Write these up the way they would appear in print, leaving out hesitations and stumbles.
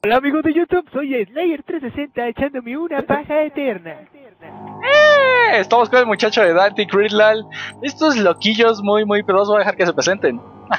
Hola amigos de YouTube, soy Slayer360 echándome una paja eterna. Estamos con el muchacho de Dante Cridlal. Estos loquillos muy pedos, voy a dejar que se presenten.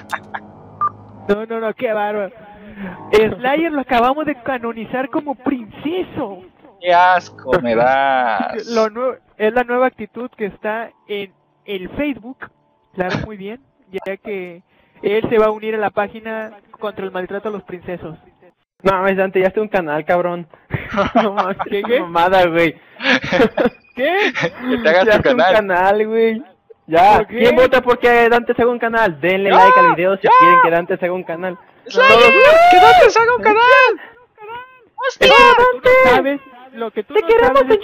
No, qué bárbaro. Slayer lo acabamos de canonizar como princeso. Qué asco me das. Es la nueva actitud que está en el Facebook, claro, muy bien, ya que él se va a unir a la página contra el maltrato a los princesos. No mames, Dante, ya está un canal, cabrón. No mames, ¿Qué? mamada, güey. ¿Qué? Que te hagas Ya tu está un canal. canal, güey. Ya, ¿Por qué? ¿quién vota porque Dante se haga un canal? Denle like al video si quieren que Dante se haga un canal. Slayer, que Dante se haga un canal. ¡Hostia! Tú no sabes lo que tú ¡Te no queremos sabes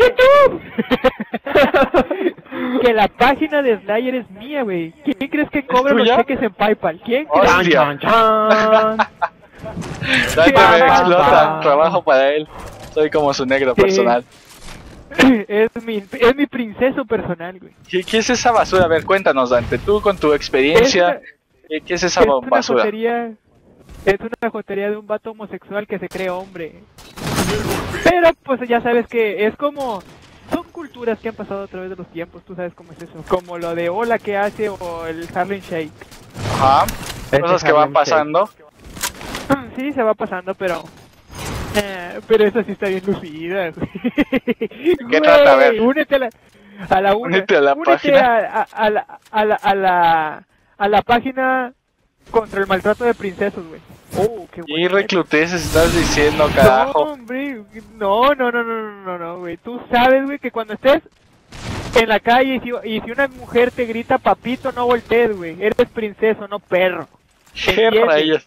en YouTube! que la página de Slayer es mía, güey. ¿Quién crees que cobra los tuya? cheques en PayPal? ¿Quién crees? Hostia. Chan, chan. Dante me Ah, explota, trabajo para él. Soy como su negro Sí. personal. Es mi princeso personal, güey. ¿Qué es esa basura? A ver, cuéntanos, Dante, tú con tu experiencia, ¿qué es esa basura? Es una jotería de un vato homosexual que se cree hombre. Pero pues ya sabes que es como... Son culturas que han pasado a través de los tiempos, tú sabes cómo es eso. Como lo de hola que hace o el Harlem Shake. Ajá, cosas que van pasando. Sí, se va pasando, pero eso sí está bien lucida, güey. ¿Qué trata? A ver. Únete a la página. A la página contra el maltrato de princesos, güey. Oh, qué Y recluteces estás diciendo, carajo. No, hombre, no, güey. Tú sabes, güey, que cuando estés en la calle y si una mujer te grita papito, no voltees, güey. Eres princeso, no perro. Qué rayos.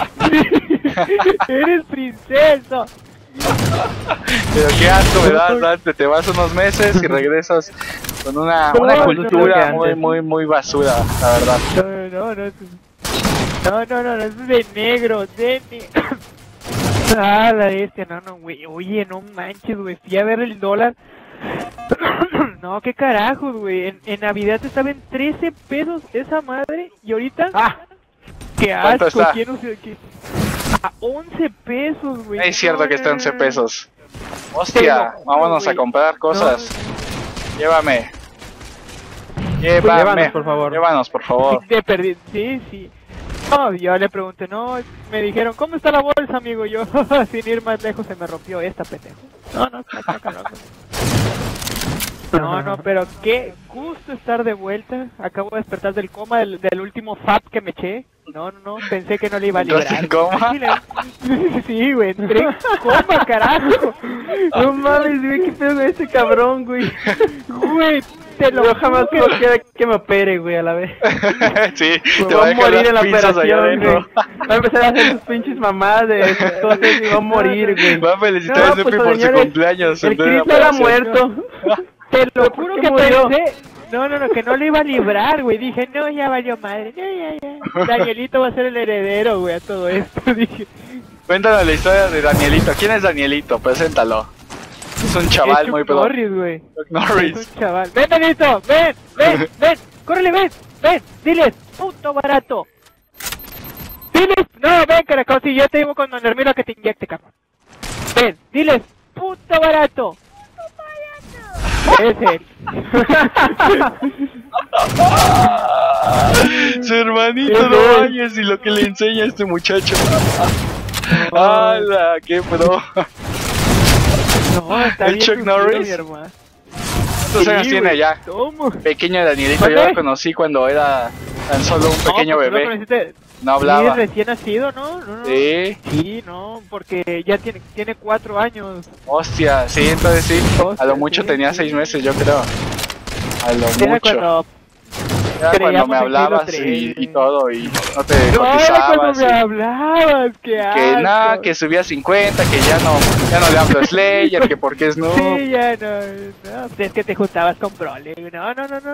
Eres princeso. Pero qué asco me das, Dante. Te vas unos meses y regresas con una cultura muy basura, la verdad. No, es de negro, Ah, la bestia, no, güey. Oye, no manches, güey. Fui a ver el dólar. No, qué carajos, güey. En Navidad estaba en 13 pesos esa madre. Y ahorita. ¡Qué ¿Cuánto asco! está? ¿Quién no sé qué? A 11 pesos, güey. Es cierto que está en 11 no. pesos. Hostia, Pero, vámonos a güey, comprar cosas. Llévame. Llévanos, por favor. Llévanos, por favor. Te perdí, sí. No, yo le pregunté, no, me dijeron, ¿cómo está la bolsa, amigo? Yo, sin ir más lejos, se me rompió esta, pendejo. No, pero qué gusto estar de vuelta. Acabo de despertar del coma del último FAP que me eché. No, pensé que no le iba a librar. ¿Entraste en coma? Sí, güey, entré en coma, carajo. No mames, güey, qué pedo de este cabrón, güey. Güey, te lo Yo jamás juro quiero que me opere, güey, a la vez. Sí, Me te voy va a a dejar morir en la las pinzas allá operación, güey. adentro. Va a empezar a hacer sus pinches mamadas de cosas y va a morir, güey. Va a felicitar No, a Snoopy pues, por su señores, cumpleaños. El en plena Cristo era operación. muerto. Te lo ¿Por juro qué que murió? pensé. No, que no le iba a librar, güey. Dije, no, ya valió madre. No, ya. Danielito va a ser el heredero, güey, a todo esto. Dije, Cuéntanos la historia de Danielito. ¿Quién es Danielito? Preséntalo. Es un chaval es muy Chuck pedo. Norris, güey. Chuck Norris. Es un chaval. Ven, Danielito, ven. Córrele, ven. Diles, puto barato. Diles, no, ven, caracol, si yo te digo con Don Hermino que te inyecte, cabrón. Ven, diles, puto barato. Es él. Su hermanito, no vayas y lo que le enseña a este muchacho. ¡Hala! ¡Qué pro! No, está El bien Chuck lucido, Norris. mi hermano. ¿Cuántos años tiene güey, ya? ¿cómo? Pequeño Danielito, yo ¿Dónde? lo conocí cuando era tan solo un pequeño pues, ¿tú lo bebé. conociste? No hablaba. Sí, recién nacido, ¿no? Sí. Sí, no, porque ya tiene 4 años. Hostia, sí, entonces sí. A Hostia, lo mucho sí, tenía sí. 6 meses, yo creo. A lo Era mucho. cuando Era cuando creíamos me en hablabas Halo y 3. todo, y no te No, era cuando cotizabas. me hablabas, qué asco. Que nada, que subía 50, que ya no le hablo a Slayer, que porque es no. Sí, ya no, es que te juntabas con Broly. No.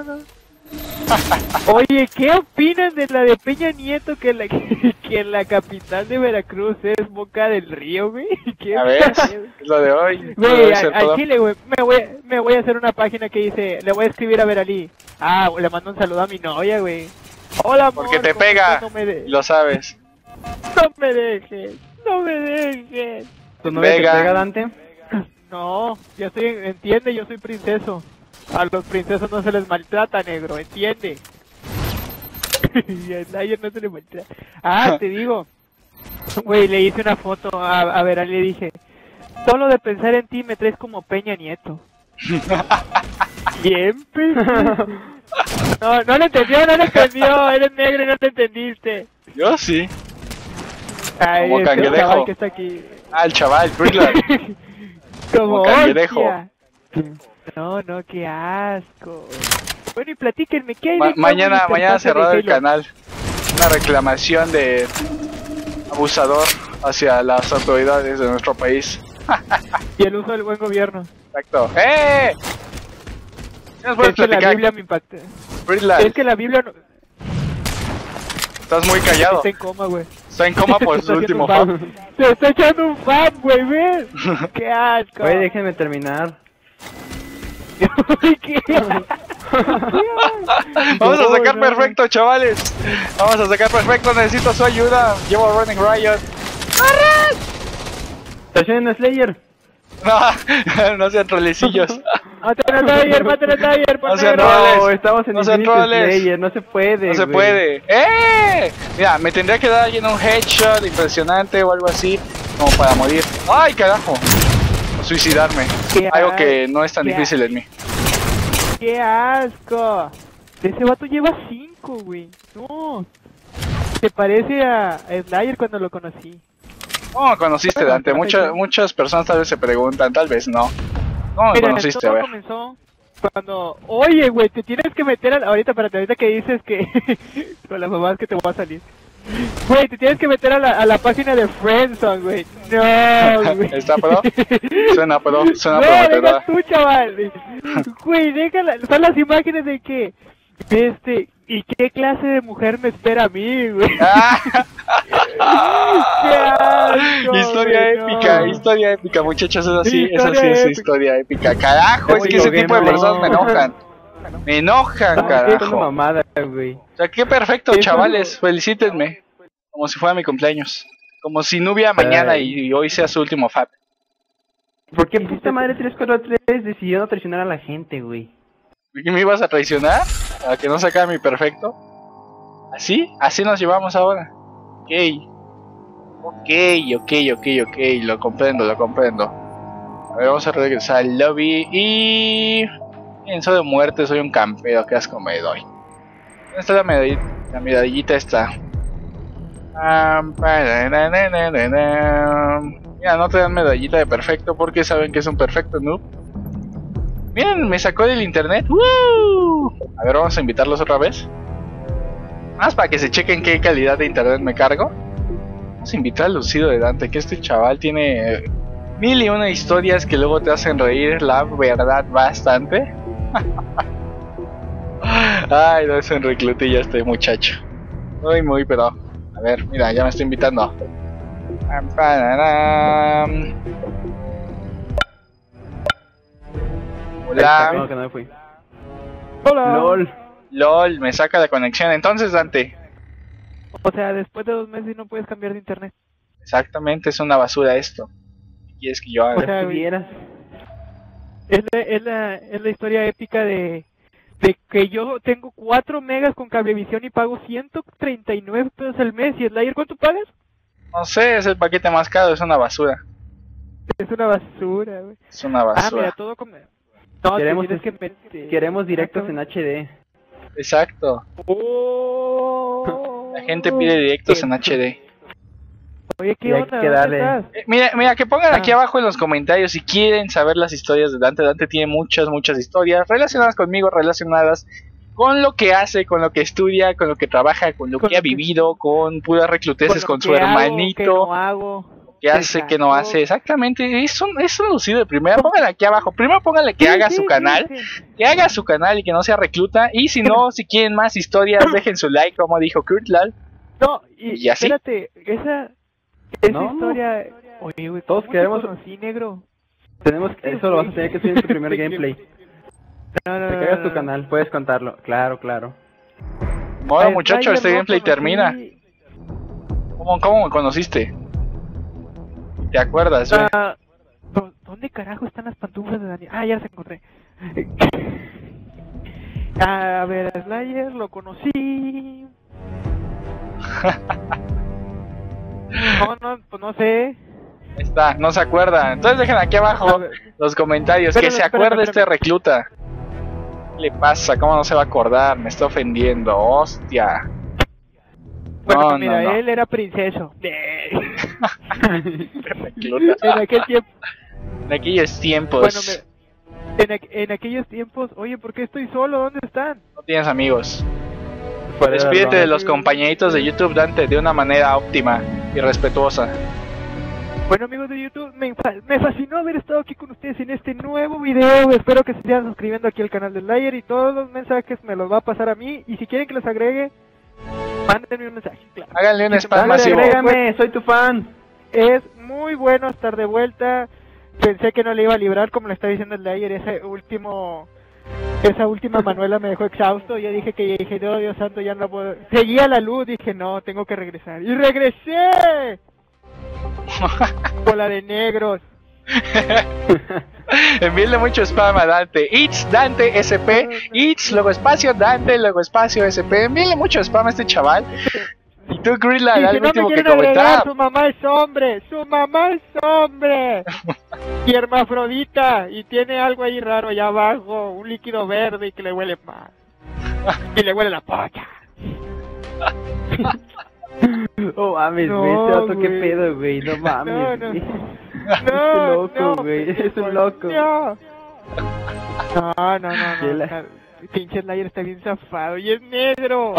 Oye, ¿qué opinan de la de Peña Nieto que la capital de Veracruz es Boca del Río, güey? ¿Qué A ver, pedo? es lo de hoy. Güey, Debe ser todo. al Chile, güey, me voy a hacer una página que dice, le voy a escribir a Veralí. Le mando un saludo a mi novia, güey. Hola, amor. Porque te ¿cómo pega, estás? No me lo sabes. dejes. ¿Tu novia te Vega. pega, Dante? No, yo soy, entiende, yo soy princeso. A los princesos no se les maltrata, negro, entiende. Y a Slayer no se le maltrata. Ah, te digo. Güey, le hice una foto a Verán y le dije, solo de pensar en ti me traes como Peña Nieto. Siempre. No, no lo entendió, eres negro y no te entendiste. Yo sí. Ay, Como es que el cangrejo. chaval que está aquí. Ah, el chaval, Twiddler. Como cangrejo. hostia. No, qué asco. Bueno, y platíquenme, ¿qué hay de Mañana nuevo en interfaz de cerrado el Halo? canal. Una reclamación de abusador hacia las autoridades de nuestro país. Y el uso del buen gobierno. Exacto. ¡Eh! ¿Qué nos puedes Es que la platicar? Biblia me impacta. Twiddler, Es que la Biblia no... estás muy callado. está en coma, güey. Está en coma por Se su está último haciendo un fan. fan. Se está echando un fan, güey, ¿ves? Qué asco. Güey, déjenme terminar. ¿Qué? Vamos a sacar No, perfecto, chavales. Vamos a sacar perfecto. Necesito su ayuda. Llevo a Running Riot. ¡Estación en Slayer! No, no sean trolecillos. Mátale a Tiger, por No sean negro. troles. No, estamos en No sean Infinity troles. Slayer, no se puede, No se güey. puede. ¡Eh! Mira, me tendría que dar alguien un headshot impresionante o algo así, como para morir. ¡Ay, carajo! O suicidarme. Qué Algo que no es tan qué difícil en mí. ¡Qué asco! Ese vato lleva 5, güey. No. Se parece a Slayer cuando lo conocí. ¿Cómo conociste, Bueno, Dante? Muchas personas tal vez se preguntan, tal vez no. ¿Cómo Mira, conociste? A todo ver. comenzó cuando... Oye, güey, te tienes que meter ahorita que dices que... con las mamás que te voy a salir. Güey, te tienes que meter a la página de Friendzone, güey. No, güey. ¿Está pro? Suena pro, suena No, prometedora. deja tú, chaval. Güey, déjala. Son las imágenes de que... ¿Y qué clase de mujer me espera a mí, güey? ¡Qué asco, Historia güey, épica, no. historia épica, muchachos, es así, Historia es así, es épica. historia épica. Carajo, es que ese tipo de personas me enojan. Me enojan, Es una carajo. mamada, güey. O sea, qué perfecto, Eso- chavales, felicítenme. Como si fuera mi cumpleaños. Como si no hubiera mañana y hoy sea su último fab. ¿Por qué puta madre 343 decidió no traicionar a la gente, güey? ¿Y me ibas a traicionar? ¿A que no sacara mi perfecto? ¿Así? ¿Así nos llevamos ahora? Ok, lo comprendo. A ver, vamos a regresar al lobby y... Pienso de muerte, soy un campero, qué asco me doy. ¿Dónde está la medallita? La medallita está. Mira, no te dan medallita de perfecto porque saben que es un perfecto noob. Miren, me sacó del internet. ¡Woo! A ver, vamos a invitarlos otra vez. Más para que se chequen qué calidad de internet me cargo. Vamos a invitar al lucido de Dante, que este chaval tiene 1001 historias que luego te hacen reír, la verdad, bastante. Ay, no es un reclutilla este muchacho. Muy, pero... A ver, mira, ya me estoy invitando. Hola. No, que no me fui. Hola. LOL. LOL, me saca la conexión. Entonces, Dante, O sea, después de 2 meses no puedes cambiar de internet. exactamente, es una basura esto. ¿Qué quieres que yo haga? O sea, güey, Tuvieras. es la historia épica de que yo tengo 4 megas con cablevisión y pago 139 pesos al mes. ¿Y Slayer cuánto pagas? No sé, es el paquete más caro, es una basura. Es una basura, güey. Es una Ah, mira, basura. todo como... No, Queremos te tienes que meter... Queremos directos en HD. Exacto. Oh. La gente pide directos en HD. Oye, ¿qué Y hay onda? que ¿Dónde darle. estás? Mira, que pongan aquí Ah. abajo en los comentarios si quieren saber las historias de Dante. Dante tiene muchas historias relacionadas conmigo, relacionadas con lo que hace, con lo que estudia, con lo que trabaja, con lo Con que ha lo que- vivido, con puras recluteces, con lo su que hago, hermanito. que no hago. ¿Qué hace, qué no hace? Exactamente, es un lucido de primera. Pónganle aquí abajo. Primero pónganle que Sí, haga sí, su sí, canal. sí. Que haga su canal y que no sea recluta. Y si no, si quieren más historias, dejen su like, como dijo Kurtlal. No, ¿Y así? espérate, esa No. historia... Oye, güey, Todos ¿cómo te queremos- conocí, negro? Eso lo vas a tener que subir en tu primer gameplay. No, Te cagas tu canal, puedes contarlo. Claro. Bueno, A muchacho, Slayer este lo gameplay conocí- termina. ¿Cómo me conociste? ¿Te acuerdas, güey? ¿Dónde carajo están las pantuflas de Daniel? Ah, ya las encontré. A ver, Slayer, lo conocí. No, pues no sé. Ahí está, no se acuerda. Entonces dejen aquí abajo los comentarios. Que se acuerde este recluta. ¿Qué le pasa? ¿Cómo no se va a acordar? Me está ofendiendo. Hostia. Bueno, No, mira, no. él era princeso. Recluta. En aquel tiempo. En aquellos tiempos. Bueno, en aquellos tiempos. Oye, ¿por qué estoy solo? ¿Dónde están? No tienes amigos. Fuera de Despídete broma. de los compañeritos de YouTube, Dante, de una manera óptima y respetuosa. Bueno, amigos de YouTube, me fascinó haber estado aquí con ustedes en este nuevo video. Espero que se sigan suscribiendo aquí al canal de Slayer y todos los mensajes me los va a pasar a mí. Y si quieren que los agregue, mándenme un mensaje, claro. Háganle un spam Dale, masivo. agrégame, soy tu fan. Es muy bueno estar de vuelta. Pensé que no le iba a librar, como le estaba diciendo Slayer, esa última Manuela me dejó exhausto. Yo dije, no, Dios santo, ya no puedo. Seguía la luz, dije, no, tengo que regresar. ¡Y regresé! Bola de negros. Envíenle mucho spam a Dante. It's Dante SP. It's luego espacio Dante, luego espacio SP. Envíenle mucho spam a este chaval. Y tú, Grilla, Y al si no me último que quieren agregar, comentar. su mamá es hombre. Su mamá es hombre. Y hermafrodita. Y tiene algo ahí raro allá abajo. Un líquido verde y que le huele mal. Y le huele la pocha. Oh, mames, No, güey, este vato, qué güey. pedo, güey, no mames, No, güey. No, loco, no, güey, pendejo, es un loco. No. ¿Qué la- No. Pinche Slayer está bien zafado y es negro.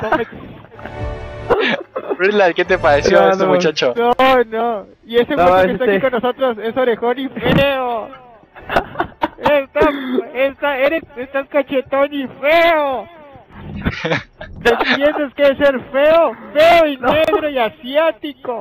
Grilla, ¿qué te pareció No, este no. muchacho? No. Y ese No, güey que es está aquí este. con nosotros es orejón y feo. Estás cachetón y feo. ¿Entiendes qué es ser feo? Feo y negro y asiático.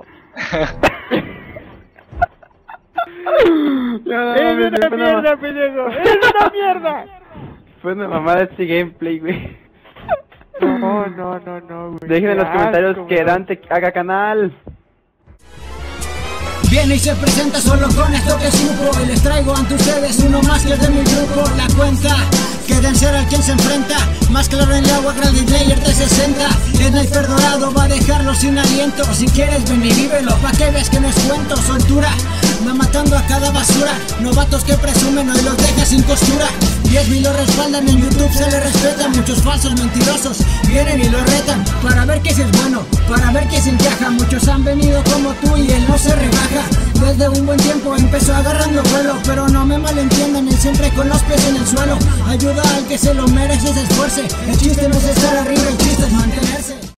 Eres una mierda, pendejo. Eres una mierda. Fue una mamada este gameplay, güey. No, güey. Dejen en los Qué comentarios asco, que güey. Dante haga canal. Viene y se presenta solo con esto que supo. Y les traigo ante ustedes uno más que es de mi grupo. La cuenta, quédense al quien se enfrenta. Más claro en el agua, Grande Slayer 360. El sniper dorado va a dejarlo sin aliento. Si quieres ven y vívelo, pa' que veas que no es cuento. Soltura, va matando a cada basura. Novatos que presumen hoy los deja sin costura. 10.000 lo respaldan, en YouTube se le respeta. Muchos falsos mentirosos vienen y lo retan. Para ver que si es bueno, para ver que se encaja. Muchos han venido como tú y él no se rebaja. Desde un buen tiempo empezó agarrando vuelo. Pero no me malentiendan, él siempre con los pies en el suelo. Ayuda al que se lo merece, se esfuerce. El chiste no es estar arriba, el chiste es mantenerse.